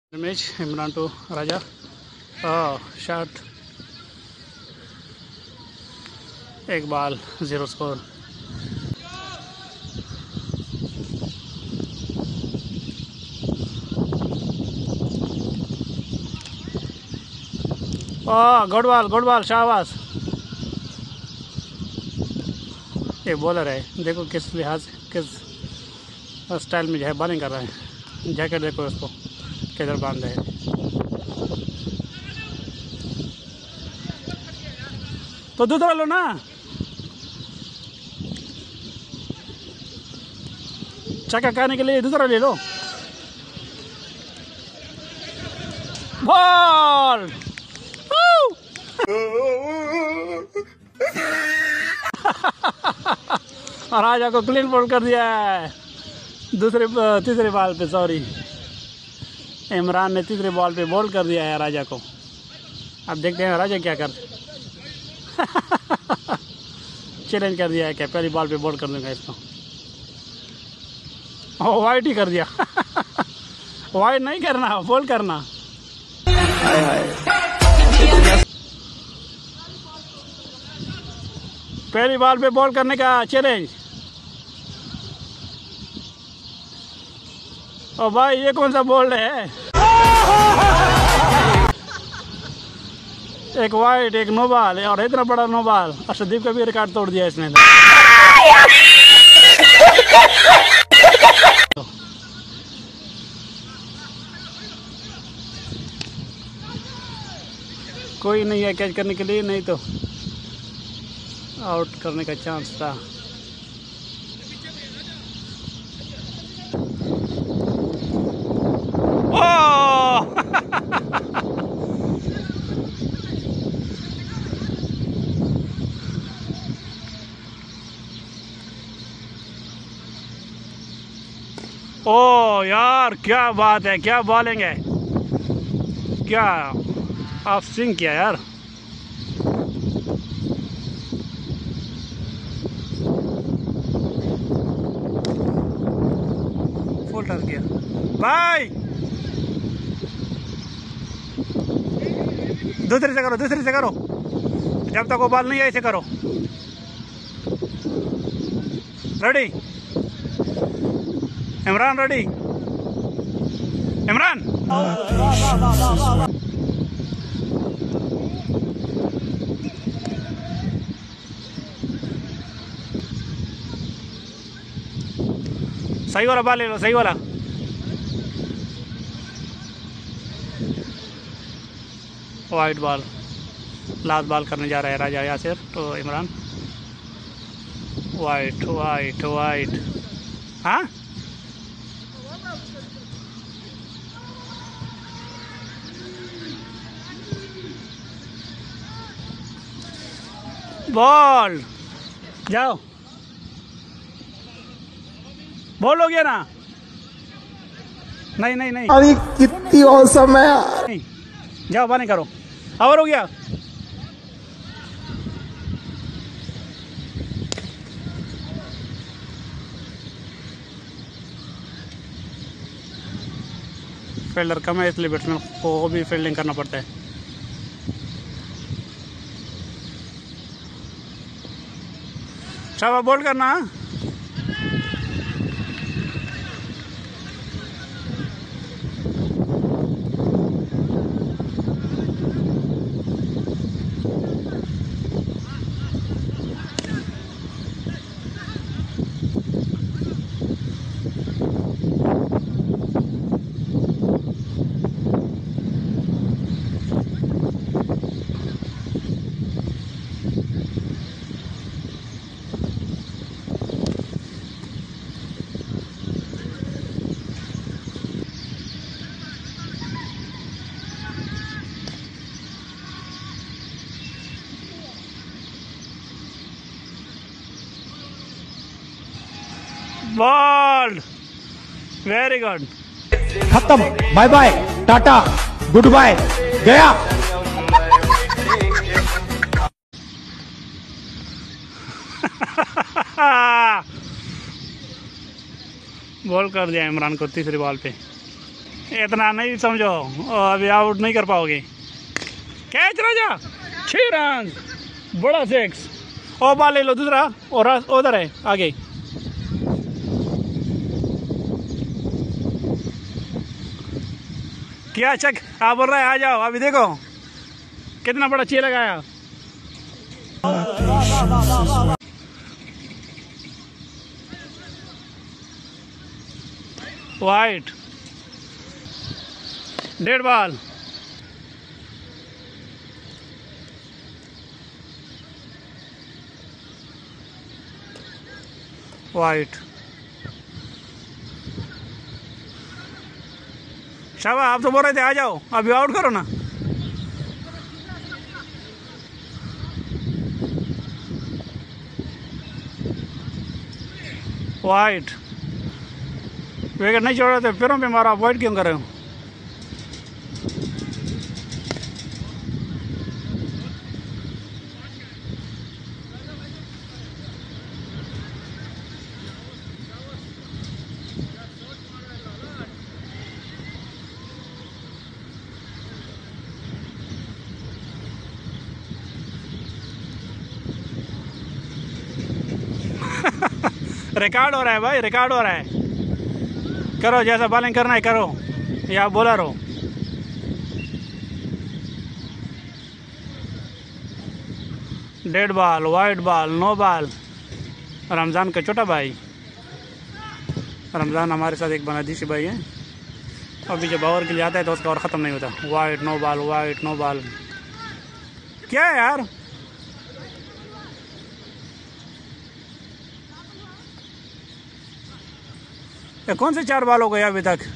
Match Imran to Raja shot, एक ball 0 score. Good ball शाबाश। ये बॉलर है, देखो किस लिहाज से, किस स्टाइल में जो है बॉलिंग कर रहा है। जैकेट देखो इसको किधर बांधा है। तो दूसरा लो ना, चक्का खाने के लिए दूसरा ले लो। बॉल और राजा को क्लीन बोल्ड कर दिया है तीसरे बॉल पे। सॉरी, इमरान ने तीसरे बॉल पे बोल्ड कर दिया है राजा को। अब देखते हैं राजा क्या करते। चैलेंज कर दिया है क्या पहली बॉल पे बोल्ड कर दूंगा इसको। वाइट ही कर दिया। वाइट नहीं करना, बोल्ड करना। पहली बॉल पे बॉल करने का चैलेंज। ओ भाई, ये कौन सा बोल्ड है? एक वाइट, एक नो बॉल, और इतना बड़ा नो बॉल। अर्शदीप का भी रिकॉर्ड तोड़ दिया इसने। कोई नहीं है कैच करने के लिए, नहीं तो आउट करने का चांस था। ओ यार, क्या बात है, क्या बॉलिंग है, क्या ऑफ स्विंग किया यार। फुल टच किया भाई। दूसरे से करो, जब तक वो बॉल नहीं आई ऐसे करो। Ready Imran, ready Imran. सही वाला बॉल ले लो, सही वाला। वाइट बॉल, लास्ट बॉल करने जा रहा है राजा यासिर। तो इमरान वाइट वाइट वाइट। हाँ, बॉल जाओ, बॉल हो गया ना। नहीं अरे कितनी औसम है। नहीं, जाओ बाने करो। ओवर हो गया। फील्डर कम है इसलिए बैट्समैन को भी फील्डिंग करना पड़ता है। शाबाश, बोल्ड करना। Ball, very good. खत्म, bye bye, tata, goodbye, गया। बॉल कर दिया इमरान को तीसरी बॉल पे। इतना नहीं समझो, अभी आउट नहीं कर पाओगे। कैच राजा, 6 रन, बड़ा 6। और बॉल ले लो दूसरा, और उधर है आगे। क्या चक, आप बोल रहे हैं आ जाओ, अभी देखो कितना बड़ा ची लगाया। White, dead ball. वाइट, शाबाश, आप तो बोल रहे थे आ जाओ, अभी आउट करो ना। वाइट, विकेट नहीं छोड़ रहे थे, पैरों पे मारा, आप वाइट क्यों कर रहे हो? रिकॉर्ड हो रहा है भाई, रिकॉर्ड हो रहा है। करो जैसा बॉलिंग करना है करो, या बॉलर हो। Dead ball, wide ball, no ball. Ramzan का छोटा भाई, रमज़ान हमारे साथ एक बांग्लादेशी भाई है, अभी जब ओवर के लिए आता है तो उसका और ख़त्म नहीं होता। Wide, no ball, wide, no ball. क्या है यार, ये कौन से 4 बॉल हो गए अभी तक?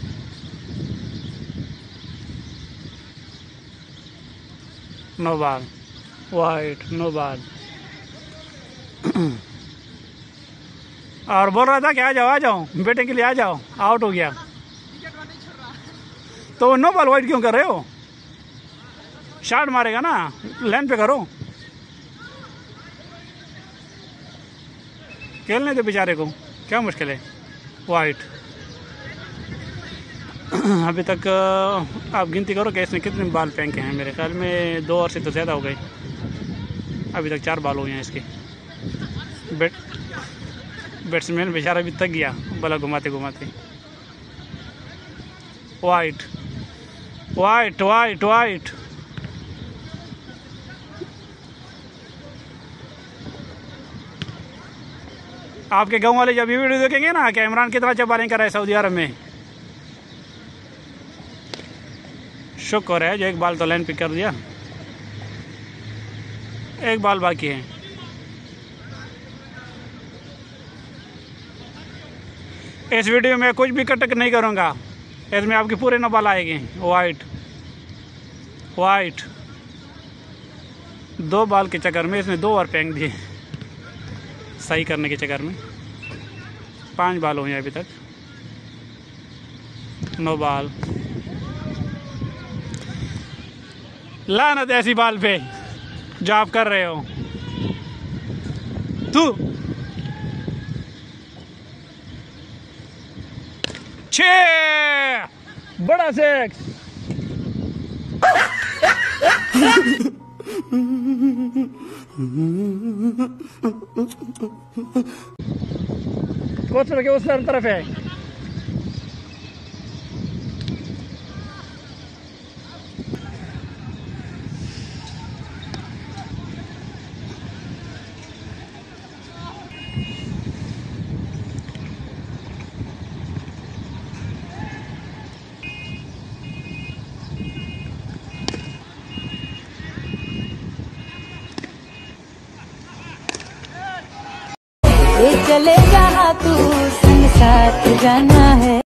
No ball, wide, no ball. और बोल रहा था कि आ जाओ बैटिंग के लिए आ जाओ, आउट हो गया। तो नो बॉल वाइट क्यों कर रहे हो? शॉट मारेगा ना, लाइन पे करो, खेलने दे बेचारे को, क्या मुश्किल है। वाइट। अभी तक आप गिनती करो कि इसने कितने बॉल फेंके हैं। मेरे ख्याल में 2 ओवर से तो ज़्यादा हो गए, अभी तक 4 बॉल हुए हैं इसके। बैट्समैन बेचारा भी थक गया बल्ला घुमाते घुमाते। Wide, wide, wide, wide. आपके गांव वाले जब ये वीडियो देखेंगे ना कि इमरान कितना अच्छा बॉलिंग कर रहा है सऊदी अरब में, शुक्र है जो एक बॉल तो लाइन पे कर दिया, एक बॉल बाकी है। इस वीडियो में कुछ भी कटक नहीं करूँगा, इसमें आपकी पूरे 9 बॉल आएंगे। White, white. 2 बॉल के चक्कर में इसने 2 ओवर फेंक दिए सही करने के चक्कर में। 5 बॉल हुए अभी तक, 9 बॉल। लानत ऐसी बॉल पे जो आप कर रहे हो। तू 6 बड़ा 6। कोच के उस तरफ है। चले जहाँ तू संग साथ जाना है।